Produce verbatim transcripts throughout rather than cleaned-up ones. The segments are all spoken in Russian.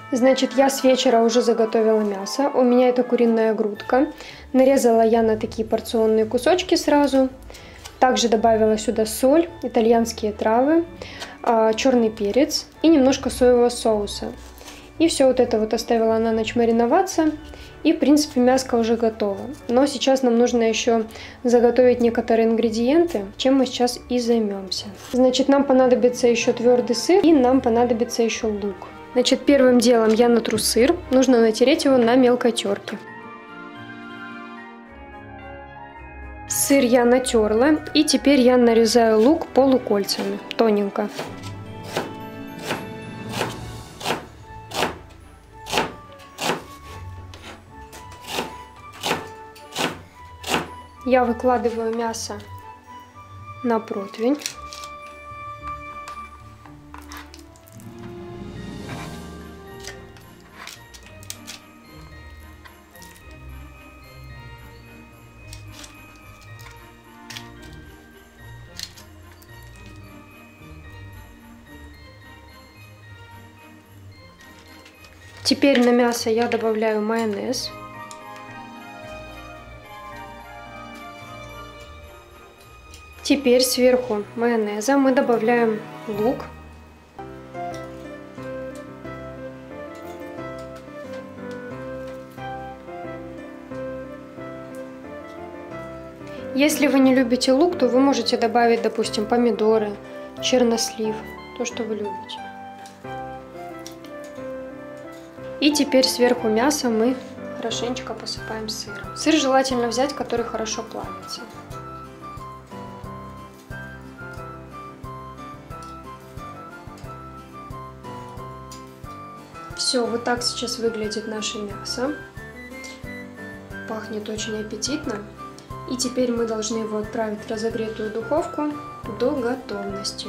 Значит, я с вечера уже заготовила мясо. У меня это куриная грудка. Нарезала я на такие порционные кусочки сразу. Также добавила сюда соль, итальянские травы, черный перец и немножко соевого соуса. И все вот это вот оставила на ночь мариноваться. И, в принципе, мяско уже готово. Но сейчас нам нужно еще заготовить некоторые ингредиенты, чем мы сейчас и займемся. Значит, нам понадобится еще твердый сыр и нам понадобится еще лук. Значит, первым делом я натру сыр. Нужно натереть его на мелкой терке. Сыр я натерла. И теперь я нарезаю лук полукольцами, тоненько. Я выкладываю мясо на противень. Теперь на мясо я добавляю майонез. Теперь сверху майонеза мы добавляем лук. Если вы не любите лук, то вы можете добавить, допустим, помидоры, чернослив, то, что вы любите. И теперь сверху мяса мы хорошенечко посыпаем сыром. Сыр желательно взять, который хорошо плавится. Все, вот так сейчас выглядит наше мясо. Пахнет очень аппетитно. И теперь мы должны его отправить в разогретую духовку до готовности.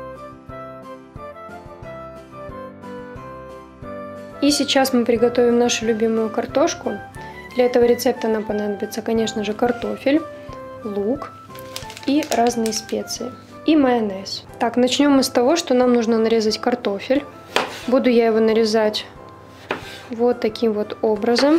И сейчас мы приготовим нашу любимую картошку. Для этого рецепта нам понадобится, конечно же, картофель, лук и разные специи. И майонез. Так, начнем мы с того, что нам нужно нарезать картофель. Буду я его нарезать вот таким вот образом.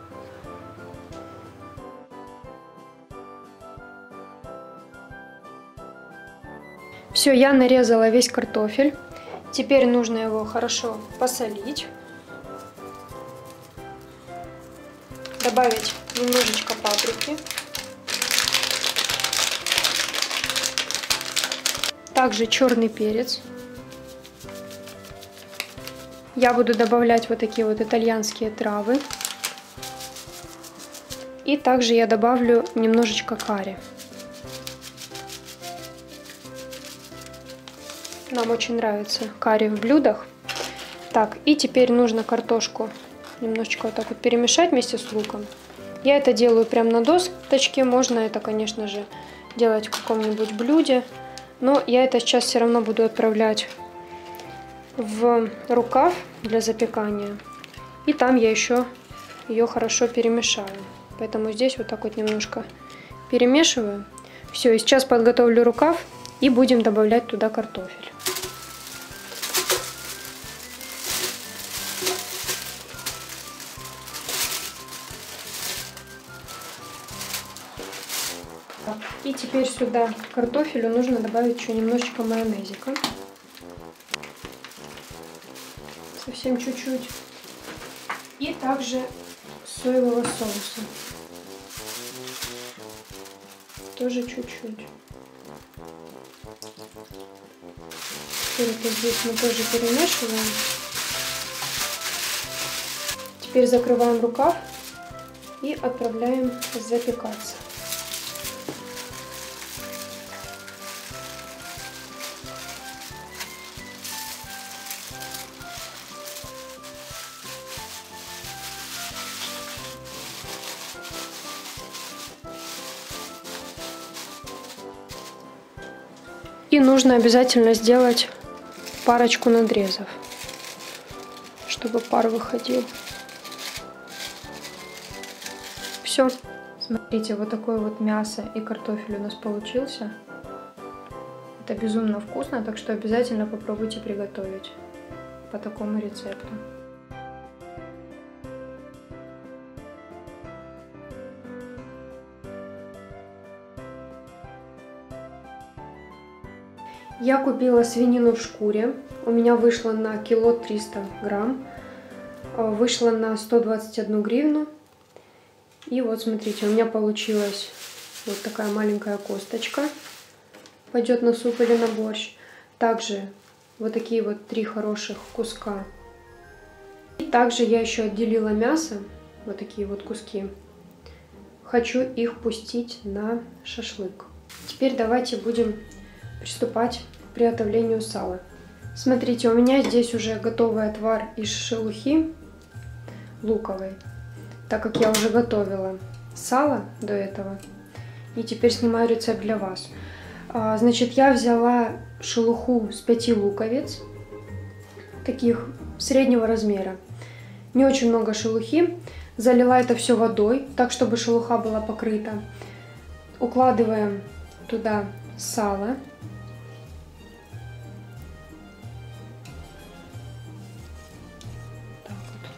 Все, я нарезала весь картофель. Теперь нужно его хорошо посолить. Добавить немножечко паприки. Также черный перец. Я буду добавлять вот такие вот итальянские травы. И также я добавлю немножечко карри. Нам очень нравится карри в блюдах. Так, и теперь нужно картошку немножечко вот так вот перемешать вместе с луком. Я это делаю прямо на досочке. Можно это, конечно же, делать в каком-нибудь блюде. Но я это сейчас все равно буду отправлять в рукав для запекания. И там я еще ее хорошо перемешаю. Поэтому здесь вот так вот немножко перемешиваю. Все, и сейчас подготовлю рукав и будем добавлять туда картофель. И теперь сюда к картофелю нужно добавить еще немножечко майонезика. Совсем чуть-чуть. И также соевого соуса. Тоже чуть-чуть. Теперь это здесь мы тоже перемешиваем. Теперь закрываем рукав и отправляем запекаться. И нужно обязательно сделать парочку надрезов, чтобы пар выходил. Все. Смотрите, вот такое вот мясо и картофель у нас получился. Это безумно вкусно, так что обязательно попробуйте приготовить по такому рецепту. Я купила свинину в шкуре. У меня вышло на кило триста грамм. Вышло на сто двадцать одну гривну. И вот смотрите, у меня получилась вот такая маленькая косточка. Пойдет на суп или на борщ. Также вот такие вот три хороших куска. И также я еще отделила мясо. Вот такие вот куски. Хочу их пустить на шашлык. Теперь давайте будем приступать к приготовлению сала. Смотрите, у меня здесь уже готовый отвар из шелухи луковой, так как я уже готовила сало до этого. И теперь снимаю рецепт для вас. Значит, я взяла шелуху с пяти луковиц, таких среднего размера. Не очень много шелухи. Залила это все водой, так чтобы шелуха была покрыта. Укладываем туда сало. Так вот.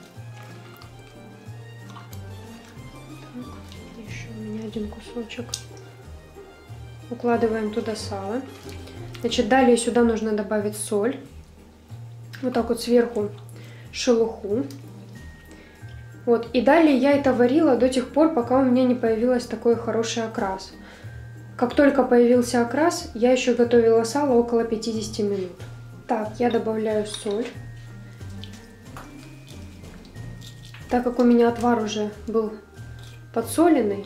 Так, еще у меня один кусочек. Укладываем туда сало. Значит, далее сюда нужно добавить соль. Вот так вот сверху шелуху. Вот, и далее я это варила до тех пор, пока у меня не появился такой хороший окрас. Как только появился окрас, я еще готовила сало около пятидесяти минут. Так, я добавляю соль. Так как у меня отвар уже был подсоленный,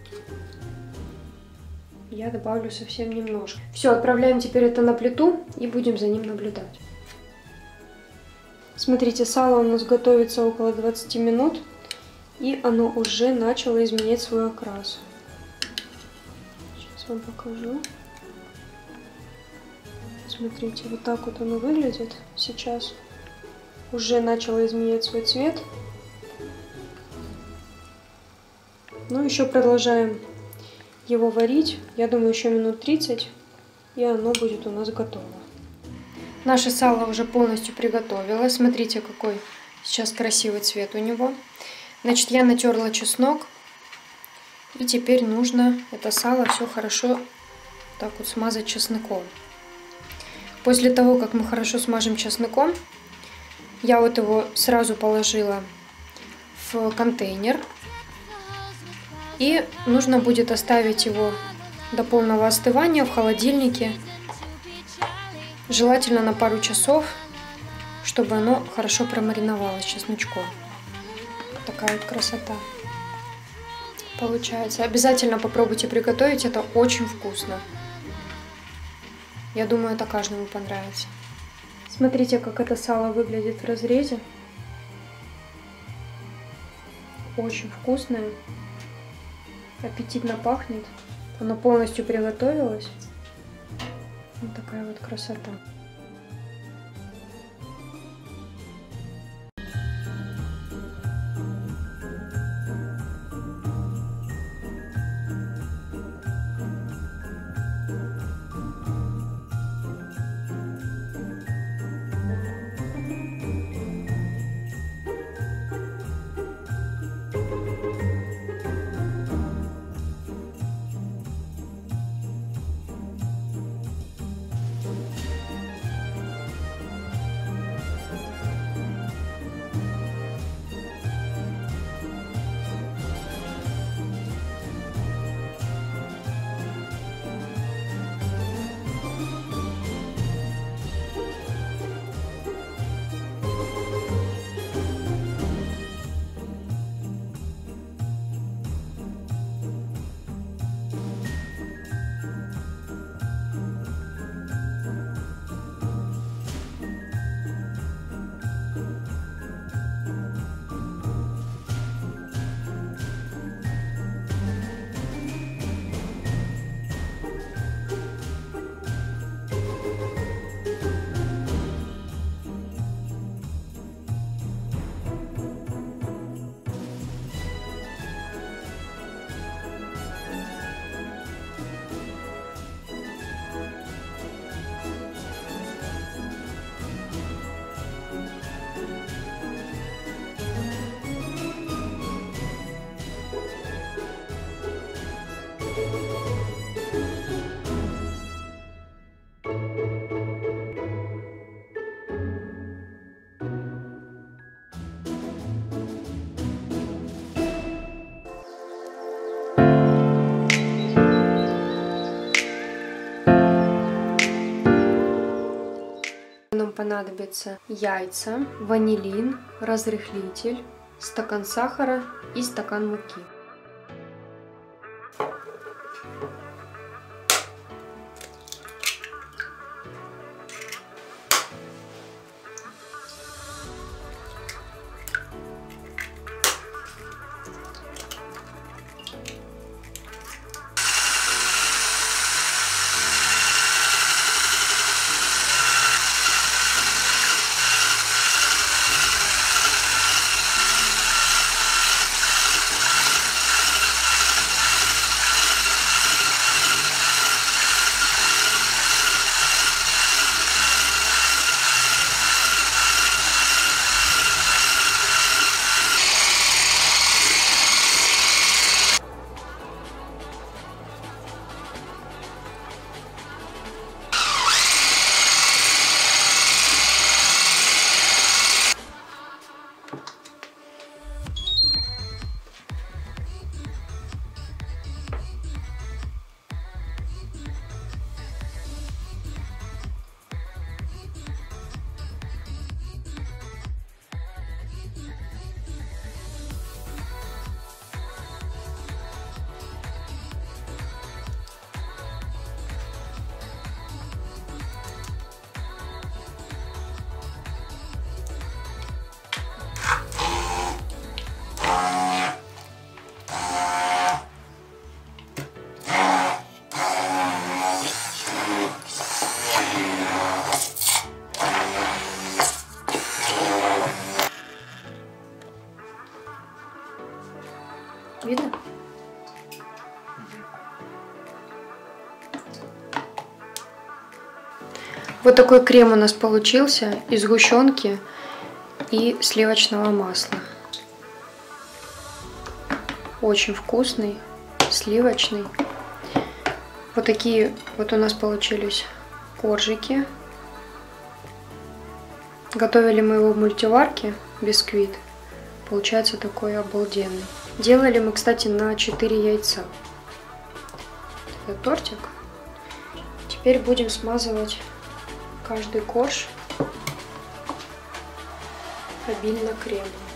я добавлю совсем немножко. Все, отправляем теперь это на плиту и будем за ним наблюдать. Смотрите, сало у нас готовится около двадцати минут, и оно уже начало изменять свой окрас. Сейчас вам покажу. Смотрите, вот так вот оно выглядит сейчас. Уже начало изменять свой цвет. Ну, еще продолжаем его варить. Я думаю, еще минут тридцать, и оно будет у нас готово. Наше сало уже полностью приготовилось. Смотрите, какой сейчас красивый цвет у него. Значит, я натерла чеснок. И теперь нужно это сало все хорошо так вот смазать чесноком. После того, как мы хорошо смажем чесноком, я вот его сразу положила в контейнер. И нужно будет оставить его до полного остывания в холодильнике. Желательно на пару часов, чтобы оно хорошо промариновалось чесночком. Такая вот красота получается. Обязательно попробуйте приготовить, это очень вкусно. Я думаю, это каждому понравится. Смотрите, как это сало выглядит в разрезе. Очень вкусное. Аппетитно пахнет. Оно полностью приготовилось. Вот такая вот красота. понадобятся яйца, ванилин, разрыхлитель, стакан сахара и стакан муки. Видно? Вот такой крем у нас получился из сгущенки и сливочного масла. Очень вкусный, сливочный. Вот такие вот у нас получились коржики. Готовили мы его в мультиварке, бисквит. Получается такой обалденный. Делали мы, кстати, на четыре яйца. Это тортик. Теперь будем смазывать каждый корж обильно кремом.